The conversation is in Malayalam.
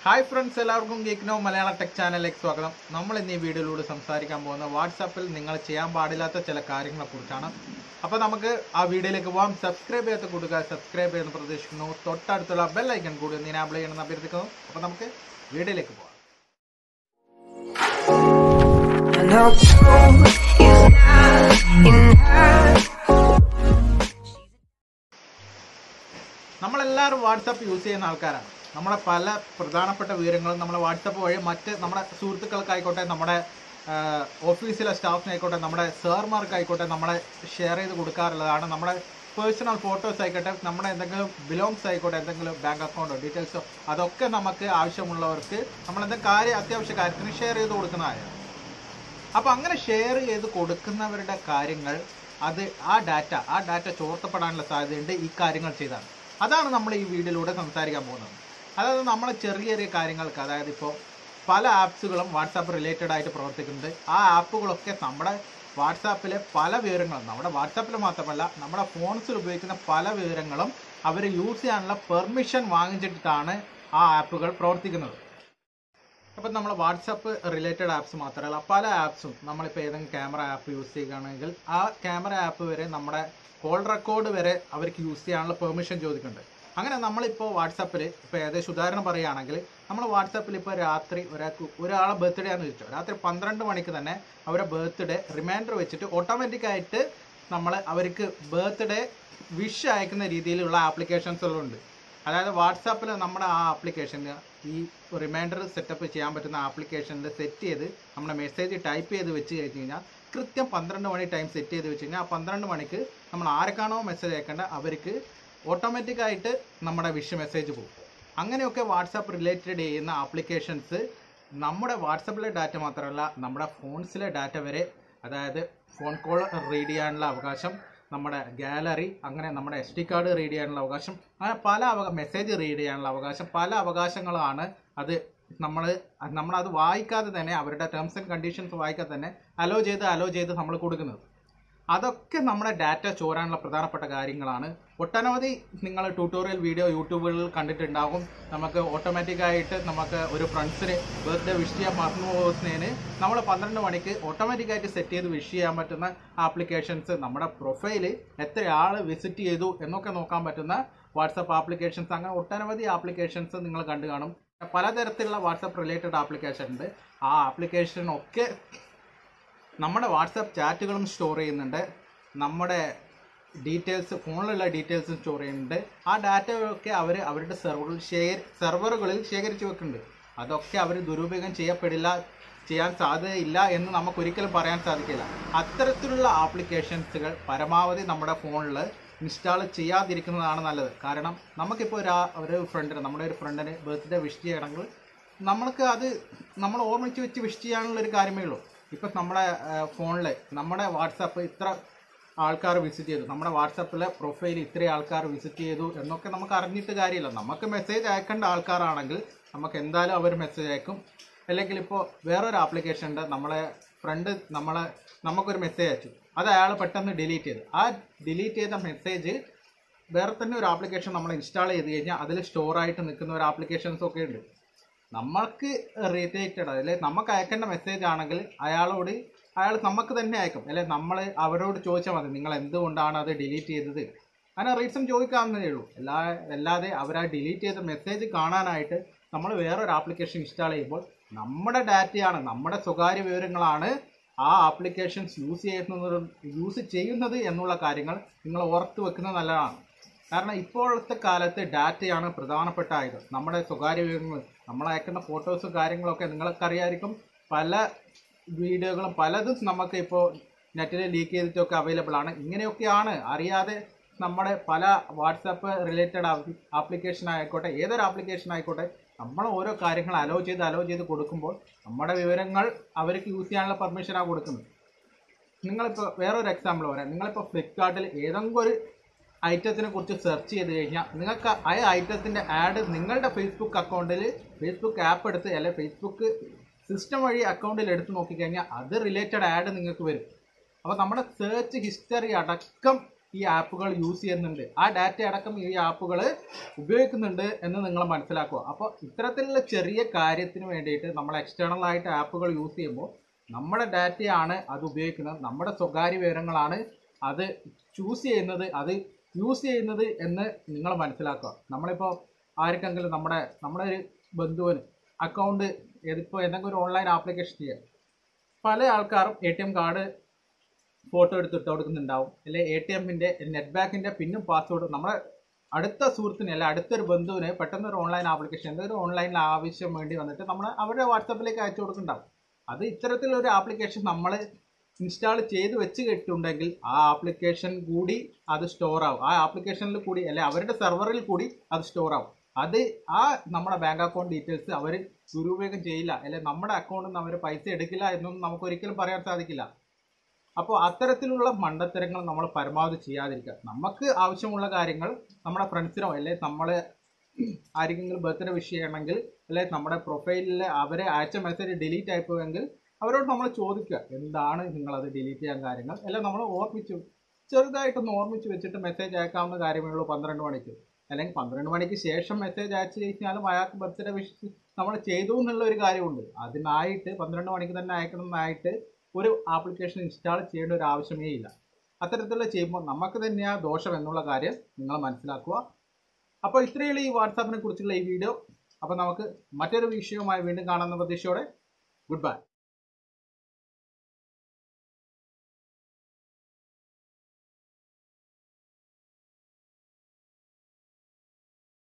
Hi friends, എല്ലാവർക്കും ഗീക്നോ മലയാള ടെക് ചാനലിലേക്ക് സ്വാഗതം. നമ്മൾ ഇന്ന് ഈ വീഡിയോയിലൂടെ സംസാരിക്കാൻ പോകുന്ന വാട്സാപ്പിൽ നിങ്ങൾ ചെയ്യാൻ പാടില്ലാത്ത ചില കാര്യങ്ങളെക്കുറിച്ചാണ്. അപ്പോൾ നമുക്ക് ആ വീഡിയോയിലേക്ക് പോകാം. സബ്സ്ക്രൈബ് ചെയ്യാത്ത കൂട്ടുകാർ സബ്സ്ക്രൈബ് ചെയ്യുന്ന പ്രതീക്ഷിക്കുന്നു. തൊട്ടടുത്തുള്ള ബെൽ ഐക്കൺ കൂടി ഒന്ന് എനാബിൾ ചെയ്യണമെന്ന് അഭ്യർത്ഥിക്കുന്നു. അപ്പോൾ നമുക്ക് വീഡിയോയിലേക്ക് പോകാം. നമ്മളെല്ലാവരും വാട്സാപ്പ് യൂസ് ചെയ്യുന്ന ആൾക്കാരാണ്. നമ്മുടെ പല പ്രധാനപ്പെട്ട വിവരങ്ങളും നമ്മൾ വാട്സപ്പ് വഴി നമ്മുടെ സുഹൃത്തുക്കൾക്കായിക്കോട്ടെ, നമ്മുടെ ഓഫീസിലെ സ്റ്റാഫിനായിക്കോട്ടെ, നമ്മുടെ സാർമാർക്കായിക്കോട്ടെ നമ്മളെ ഷെയർ ചെയ്ത് കൊടുക്കാറുള്ളതാണ്. നമ്മുടെ പേഴ്സണൽ ഫോട്ടോസ് ആയിക്കോട്ടെ, നമ്മുടെ എന്തെങ്കിലും ബിലോങ്സ് ആയിക്കോട്ടെ, എന്തെങ്കിലും ബാങ്ക് അക്കൗണ്ടോ ഡീറ്റെയിൽസോ അതൊക്കെ നമുക്ക് ആവശ്യമുള്ളവർക്ക് നമ്മളെന്തെങ്കിലും അത്യാവശ്യ കാര്യത്തിന് ഷെയർ ചെയ്ത് കൊടുക്കുന്നതാണ്. അപ്പോൾ അങ്ങനെ ഷെയർ ചെയ്ത് കൊടുക്കുന്നവരുടെ കാര്യങ്ങൾ ആ ഡാറ്റ ചോർത്തപ്പെടാനുള്ള സാധ്യതയുണ്ട് ഈ കാര്യങ്ങൾ ചെയ്താണ്. അതാണ് നമ്മൾ ഈ വീഡിയോയിലൂടെ സംസാരിക്കാൻ പോകുന്നത്. അതായത് നമ്മൾ ചെറിയ ചെറിയ കാര്യങ്ങൾക്ക്, അതായത് ഇപ്പോൾ പല ആപ്സുകളും വാട്സാപ്പ് റിലേറ്റഡ് ആയിട്ട് പ്രവർത്തിക്കുന്നുണ്ട്. ആ ആപ്പുകളൊക്കെ നമ്മുടെ വാട്സാപ്പിലെ പല വിവരങ്ങളും, നമ്മുടെ വാട്സാപ്പിൽ മാത്രമല്ല നമ്മുടെ ഫോൺസിൽ ഉപയോഗിക്കുന്ന പല വിവരങ്ങളും അവർ യൂസ് ചെയ്യാനുള്ള പെർമിഷൻ വാങ്ങിച്ചിട്ടാണ് ആ ആപ്പുകൾ പ്രവർത്തിക്കുന്നത്. അപ്പം നമ്മൾ വാട്സാപ്പ് റിലേറ്റഡ് ആപ്സ് മാത്രമല്ല പല ആപ്സും, നമ്മളിപ്പോൾ ഏതെങ്കിലും ക്യാമറ ആപ്പ് യൂസ് ചെയ്യുകയാണെങ്കിൽ ആ ക്യാമറ ആപ്പ് വരെ നമ്മുടെ കോൾ റെക്കോർഡ് വരെ അവർക്ക് യൂസ് ചെയ്യാനുള്ള പെർമിഷൻ ചോദിക്കുന്നുണ്ട്. അങ്ങനെ നമ്മളിപ്പോൾ വാട്സാപ്പിൽ ഇപ്പോൾ ഏകദേശം ഉദാഹരണം പറയുകയാണെങ്കിൽ, നമ്മൾ വാട്സാപ്പിൽ ഇപ്പോൾ രാത്രി ഒരാളെ ബർത്ത്ഡേ ആണെന്ന് ചോദിച്ചോ, രാത്രി 12 മണിക്ക് തന്നെ അവരുടെ ബർത്ത്ഡേ റിമൈൻഡർ വെച്ചിട്ട് ഓട്ടോമാറ്റിക്കായിട്ട് അവർക്ക് ബർത്ത്ഡേ വിഷ് അയക്കുന്ന രീതിയിലുള്ള ആപ്ലിക്കേഷൻസുകളുണ്ട്. അതായത് വാട്സാപ്പിൽ നമ്മുടെ ആ ആപ്ലിക്കേഷന് ഈ റിമൈൻഡർ സെറ്റപ്പ് ചെയ്യാൻ പറ്റുന്ന ആപ്ലിക്കേഷനിൽ സെറ്റ് ചെയ്ത് നമ്മുടെ മെസ്സേജ് ടൈപ്പ് ചെയ്ത് വെച്ച് കഴിഞ്ഞ് കഴിഞ്ഞാൽ കൃത്യം 12 മണി ടൈം സെറ്റ് ചെയ്ത് വെച്ച് കഴിഞ്ഞാൽ ആ 12 മണിക്ക് നമ്മൾ ആർക്കാണോ മെസ്സേജ് അയക്കേണ്ട അവർക്ക് ഓട്ടോമാറ്റിക്കായിട്ട് നമ്മുടെ വിഷ് മെസ്സേജ് പോകും. അങ്ങനെയൊക്കെ വാട്സാപ്പ് റിലേറ്റഡ് ചെയ്യുന്ന ആപ്ലിക്കേഷൻസ് നമ്മുടെ വാട്സാപ്പിലെ ഡാറ്റ മാത്രമല്ല നമ്മുടെ ഫോൺസിലെ ഡാറ്റ വരെ, അതായത് ഫോൺ കോൾ റീഡ് ചെയ്യാനുള്ള അവകാശം, നമ്മുടെ ഗാലറി, അങ്ങനെ നമ്മുടെ SD കാർഡ് റീഡ് ചെയ്യാനുള്ള അവകാശം, അങ്ങനെ പല മെസ്സേജ് റീഡ് ചെയ്യാനുള്ള അവകാശം, പല അവകാശങ്ങളാണ് അത് നമ്മളത് വായിക്കാതെ തന്നെ, അവരുടെ ടേംസ് ആൻഡ് കണ്ടീഷൻസ് വായിക്കാതെ തന്നെ അലോ ചെയ്ത് നമ്മൾ കൊടുക്കുന്നത്. അതൊക്കെ നമ്മുടെ ഡാറ്റ ചോരാനുള്ള പ്രധാനപ്പെട്ട കാര്യങ്ങളാണ്. ഒട്ടനവധി നിങ്ങൾ ട്യൂട്ടോറിയൽ വീഡിയോ യൂട്യൂബുകളിൽ കണ്ടിട്ടുണ്ടാകും. നമുക്ക് ഓട്ടോമാറ്റിക്കായിട്ട് നമുക്ക് ഒരു ഫ്രണ്ട്സിന് ബർത്ത്ഡേ വിഷ് ചെയ്യാൻ മറന്നു പോകുന്നതിന് നമ്മൾ 12 മണിക്ക് ഓട്ടോമാറ്റിക്കായിട്ട് സെറ്റ് ചെയ്ത് വിഷ് ചെയ്യാൻ പറ്റുന്ന ആപ്ലിക്കേഷൻസ്, നമ്മുടെ പ്രൊഫൈല് എത്ര ആൾ വിസിറ്റ് ചെയ്തു എന്നൊക്കെ നോക്കാൻ പറ്റുന്ന വാട്സാപ്പ് ആപ്ലിക്കേഷൻസ്, അങ്ങനെ ഒട്ടനവധി ആപ്ലിക്കേഷൻസ് നിങ്ങൾ കണ്ടു കാണും. പലതരത്തിലുള്ള വാട്സാപ്പ് റിലേറ്റഡ് ആപ്ലിക്കേഷൻ ഉണ്ട്. ആ ആപ്ലിക്കേഷൻ ഒക്കെ നമ്മുടെ വാട്സാപ്പ് ചാറ്റുകളും സ്റ്റോർ ചെയ്യുന്നുണ്ട്, നമ്മുടെ ഡീറ്റെയിൽസ്, ഫോണിലുള്ള ഡീറ്റെയിൽസും സ്റ്റോർ ചെയ്യുന്നുണ്ട്. ആ ഡാറ്റയൊക്കെ അവർ അവരുടെ സെർവറുകളിൽ ശേഖരിച്ച് വെക്കുന്നുണ്ട്. അതൊക്കെ അവർ ദുരുപയോഗം ചെയ്യാൻ സാധ്യതയില്ല എന്ന് നമുക്കൊരിക്കലും പറയാൻ സാധിക്കില്ല. അത്തരത്തിലുള്ള ആപ്ലിക്കേഷൻസുകൾ പരമാവധി നമ്മുടെ ഫോണിൽ ഇൻസ്റ്റാൾ ചെയ്യാതിരിക്കുന്നതാണ് നല്ലത്. കാരണം നമുക്കിപ്പോൾ നമ്മുടെ ഒരു ഫ്രണ്ടിന് ബർത്ത്ഡേ വിഷ് ചെയ്യണമെങ്കിൽ നമ്മൾ ഓർമ്മിച്ച് വെച്ച് വിഷ് ചെയ്യാനുള്ളൊരു കാര്യമേ ഉള്ളൂ. ഇപ്പം നമ്മുടെ ഫോണിൽ നമ്മുടെ വാട്സാപ്പ് ഇത്ര ആൾക്കാർ വിസിറ്റ് ചെയ്തു, നമ്മുടെ വാട്സാപ്പിലെ പ്രൊഫൈൽ ഇത്ര ആൾക്കാർ വിസിറ്റ് ചെയ്തു എന്നൊക്കെ നമുക്ക് അറിഞ്ഞിട്ട് കാര്യമില്ല. നമുക്ക് മെസ്സേജ് അയക്കേണ്ട ആൾക്കാരാണെങ്കിൽ നമുക്ക് എന്തായാലും അവർ മെസ്സേജ് അയക്കും. അല്ലെങ്കിൽ ഇപ്പോൾ വേറൊരു ആപ്ലിക്കേഷൻ ഉണ്ട്, നമ്മളെ ഫ്രണ്ട് നമുക്കൊരു മെസ്സേജ് അയച്ചു, അത് അയാൾ പെട്ടെന്ന് ഡിലീറ്റ് ചെയ്തു. ആ ഡിലീറ്റ് ചെയ്ത മെസ്സേജ് വേറെ തന്നെ ഒരു ആപ്ലിക്കേഷൻ നമ്മൾ ഇൻസ്റ്റാൾ ചെയ്ത് കഴിഞ്ഞാൽ അതിൽ സ്റ്റോറായിട്ട് നിൽക്കുന്ന ഒരു ആപ്ലിക്കേഷൻസ് ഒക്കെ ഉണ്ട്. നമ്മൾക്ക് റിലേറ്റഡ്, അല്ലെ നമുക്ക് അയക്കേണ്ട മെസ്സേജ് ആണെങ്കിൽ അയാൾ നമുക്ക് തന്നെ അയക്കും. അല്ലെ നമ്മൾ അവരോട് ചോദിച്ചാൽ മതി, നിങ്ങൾ എന്തുകൊണ്ടാണ് അത് ഡിലീറ്റ് ചെയ്തത്, അങ്ങനെ റീസൺ ചോദിക്കാവുന്നതേ ഉള്ളൂ. അല്ലാതെ അവർ ആ ഡിലീറ്റ് ചെയ്ത മെസ്സേജ് കാണാനായിട്ട് നമ്മൾ വേറൊരു ആപ്ലിക്കേഷൻ ഇൻസ്റ്റാൾ ചെയ്യുമ്പോൾ നമ്മുടെ ഡാറ്റയാണ്, നമ്മുടെ സ്വകാര്യ വിവരങ്ങളാണ് ആ ആപ്ലിക്കേഷൻസ് യൂസ് ചെയ്യുന്നത് എന്നുള്ള കാര്യങ്ങൾ നിങ്ങൾ ഓർത്തു വെക്കുന്നത് നല്ലതാണ്. കാരണം ഇപ്പോഴത്തെ കാലത്ത് ഡാറ്റയാണ് പ്രധാനപ്പെട്ട ആയുധം. നമ്മുടെ സ്വകാര്യ വിവരങ്ങൾ, നമ്മൾ അയക്കുന്ന ഫോട്ടോസും കാര്യങ്ങളൊക്കെ നിങ്ങൾക്കറിയായിരിക്കും. പല വീഡിയോകളും പലതും നമുക്ക് ഇപ്പോൾ നെറ്റിൽ ലീക്ക് ചെയ്തിട്ടൊക്കെ അവൈലബിൾ ആണ്. ഇങ്ങനെയൊക്കെയാണ് അറിയാതെ നമ്മുടെ പല വാട്സാപ്പ് റിലേറ്റഡ് ആപ്ലിക്കേഷൻ ആയിക്കോട്ടെ, ഏതൊരു ആപ്ലിക്കേഷൻ ആയിക്കോട്ടെ, നമ്മൾ ഓരോ കാര്യങ്ങൾ അലോ ചെയ്ത് കൊടുക്കുമ്പോൾ നമ്മുടെ വിവരങ്ങൾ അവർക്ക് യൂസ് ചെയ്യാനുള്ള പെർമിഷനാണ് കൊടുക്കുന്നത്. നിങ്ങളിപ്പോൾ വേറൊരു എക്സാമ്പിൾ പറയാം. നിങ്ങളിപ്പോൾ ഫ്ലിപ്കാർട്ടിൽ ഏതെങ്കിലും ഒരു ഐറ്റത്തിനെ കുറിച്ച് സെർച്ച് ചെയ്ത് കഴിഞ്ഞാൽ നിങ്ങൾക്ക് ആ ഐറ്റത്തിൻ്റെ ആഡ് നിങ്ങളുടെ ഫേസ്ബുക്ക് അക്കൗണ്ടിൽ, ഫേസ്ബുക്ക് ആപ്പ് എടുത്ത് അല്ലെങ്കിൽ ഫേസ്ബുക്ക് സിസ്റ്റം വഴി അക്കൗണ്ടിൽ എടുത്ത് നോക്കിക്കഴിഞ്ഞാൽ അത് റിലേറ്റഡ് ആഡ് നിങ്ങൾക്ക് വരും. അപ്പോൾ നമ്മുടെ സെർച്ച് ഹിസ്റ്ററി അടക്കം ഈ ആപ്പുകൾ യൂസ് ചെയ്യുന്നുണ്ട്, ആ ഡാറ്റ അടക്കം ഈ ആപ്പുകൾ ഉപയോഗിക്കുന്നുണ്ട് എന്ന് നിങ്ങൾ മനസ്സിലാക്കുക. അപ്പോൾ ഇത്തരത്തിലുള്ള ചെറിയ കാര്യത്തിന് വേണ്ടിയിട്ട് നമ്മൾ എക്സ്റ്റേണൽ ആയിട്ട് ആപ്പുകൾ യൂസ് ചെയ്യുമ്പോൾ നമ്മുടെ ഡാറ്റയാണ് അത് ഉപയോഗിക്കുന്നത്, നമ്മുടെ സ്വകാര്യ വിവരങ്ങളാണ് അത് യൂസ് ചെയ്യുന്നത് എന്ന് നിങ്ങൾ മനസ്സിലാക്കുക. നമ്മളിപ്പോൾ ആർക്കെങ്കിലും നമ്മുടെ ഒരു ബന്ധുവിന് അക്കൗണ്ട് ഇതിപ്പോൾ എന്തെങ്കിലും ഒരു ഓൺലൈൻ ആപ്ലിക്കേഷൻ ചെയ്യുക, പല ആൾക്കാരും ATM കാർഡ് ഫോട്ടോ എടുത്തിട്ട് കൊടുക്കുന്നുണ്ടാവും, അല്ലെങ്കിൽ ATMന്റെ നെറ്റ് ബാങ്കിന്റെ പിന്നും പാസ്വേഡ് നമ്മുടെ അടുത്ത സുഹൃത്തിന് അല്ല അടുത്തൊരു ബന്ധുവിന് പെട്ടെന്ന് ഒരു ഓൺലൈൻ ആപ്ലിക്കേഷൻ എന്തൊരു ഓൺലൈനിൽ ആവശ്യം വേണ്ടി വന്നിട്ട് നമ്മൾ അവരുടെ വാട്സാപ്പിലേക്ക് അയച്ചു കൊടുക്കുന്നുണ്ടാവും. അത് ഇത്തരത്തിലൊരു ആപ്ലിക്കേഷൻ നമ്മൾ ഇൻസ്റ്റാൾ ചെയ്ത് വെച്ച് കിട്ടുണ്ടെങ്കിൽ ആ ആപ്ലിക്കേഷൻ കൂടി അത് സ്റ്റോർ ആവും, ആ ആപ്ലിക്കേഷനിൽ കൂടി അല്ലെ അവരുടെ സെർവറിൽ കൂടി അത് സ്റ്റോർ ആവും. അത് നമ്മുടെ ബാങ്ക് അക്കൗണ്ട് ഡീറ്റെയിൽസ് അവർ ദുരുപയോഗം ചെയ്യില്ല, അല്ലെ നമ്മുടെ അക്കൗണ്ടിൽ നിന്ന് അവർ പൈസ എടുക്കില്ല എന്നൊന്നും നമുക്ക് ഒരിക്കലും പറയാൻ സാധിക്കില്ല. അപ്പോൾ അത്തരത്തിലുള്ള മണ്ടത്തരങ്ങൾ നമ്മൾ പരമാവധി ചെയ്യാതിരിക്കുക. നമുക്ക് ആവശ്യമുള്ള കാര്യങ്ങൾ നമ്മുടെ ഫ്രണ്ട്സിനോ അല്ലെ നമ്മൾ ആരെങ്കിലും ബർത്ത്ഡേ വിഷ് ചെയ്യണമെങ്കിൽ അല്ലെ നമ്മുടെ പ്രൊഫൈലിൽ അവരെ അയച്ച മെസ്സേജ് ഡിലീറ്റ് ആയിപ്പോയെങ്കിൽ അവരോട് നമ്മൾ ചോദിക്കുക എന്താണ് നിങ്ങളത് ഡിലീറ്റ് ചെയ്യാൻ കാര്യങ്ങൾ, അല്ലെ നമ്മൾ ചെറുതായിട്ടൊന്ന് ഓർമ്മിച്ച് വെച്ചിട്ട് മെസ്സേജ് അയക്കാവുന്ന കാര്യമേ ഉള്ളൂ 12 മണിക്ക്. അല്ലെങ്കിൽ 12 മണിക്ക് ശേഷം മെസ്സേജ് അയച്ചു കഴിഞ്ഞാലും അയാൾക്ക് ബർത്ത്ഡേ വിഷ് നമ്മൾ ചെയ്തു എന്നുള്ള ഒരു കാര്യമുണ്ട്. അതിനായിട്ട് 12 മണിക്ക് തന്നെ അയക്കണമെന്നായിട്ട് ഒരു ആപ്ലിക്കേഷൻ ഇൻസ്റ്റാൾ ചെയ്യേണ്ട ഒരു ആവശ്യമേ ഇല്ല. അത്തരത്തിലുള്ള ചെയ്യുമ്പോൾ നമുക്ക് തന്നെയാണ് ദോഷം എന്നുള്ള കാര്യം നിങ്ങൾ മനസ്സിലാക്കുക. അപ്പോൾ ഇത്രയുള്ള ഈ വാട്സാപ്പിനെ കുറിച്ചുള്ള ഈ വീഡിയോ. അപ്പോൾ നമുക്ക് മറ്റൊരു വിഷയവുമായി വീണ്ടും കാണുന്ന പ്രതീക്ഷയോടെ ഗുഡ് ബൈ.